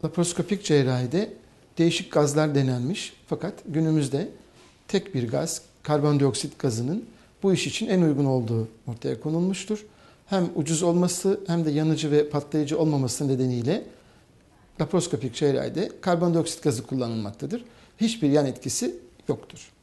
Laparoskopik cerrahide değişik gazlar denenmiş fakat günümüzde tek bir gaz, karbondioksit gazının bu iş için en uygun olduğu ortaya konulmuştur. Hem ucuz olması hem de yanıcı ve patlayıcı olmaması nedeniyle laparoskopik cerrahide karbondioksit gazı kullanılmaktadır. Hiçbir yan etkisi yoktur.